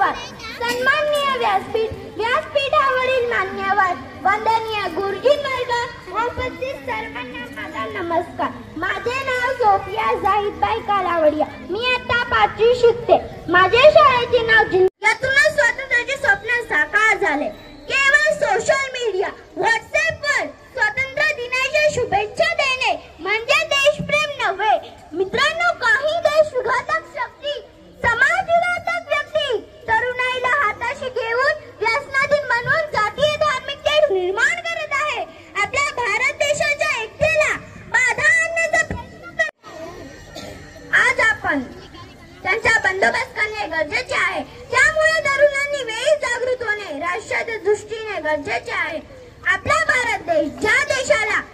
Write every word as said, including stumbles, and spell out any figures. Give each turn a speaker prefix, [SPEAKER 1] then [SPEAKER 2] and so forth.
[SPEAKER 1] नमस्कार. सन्माननीय व्यासपीठ व्यासपीठावरील मान्यवर वंदनीय गुरुजी वर्ग उपस्थित सर्वांना माझा नमस्कार. माझे नाव सोफिया जाहिदबाई कालावडिया. मी आता पाचवी शिकते. माझ्या शाळेचे नाव जिल्हा. यातूनच स्वातंत्र्याचे स्वप्न साकार झाले. केवळ सोशल मीडिया व्हॉट्सअपवर स्वातंत्र्य दिनाच्या शुभेच्छा देणे म्हणजे देशप्रेम नव्हे. मित्रांनो, काही देशघातक शक्ती, समाजघातक व्यक्ती तरुणाईला हाताशी घेऊन व्यसनाधीन बनवून जातीय धार्मिक तेढ निर्माण करत आहे. आपल्या भारत देशाच्या एकतेला बाधा आणण्याचा प्रयत्न करत. आज आपण त्यांचा बंदोबस्त करणे गरजेचे आहे. त्यामुळे तरुणांनी वेळी जागृत होणे राष्ट्राच्या दृष्टीने गरजेचे आहे. आपला भारत देश ज्या देशाला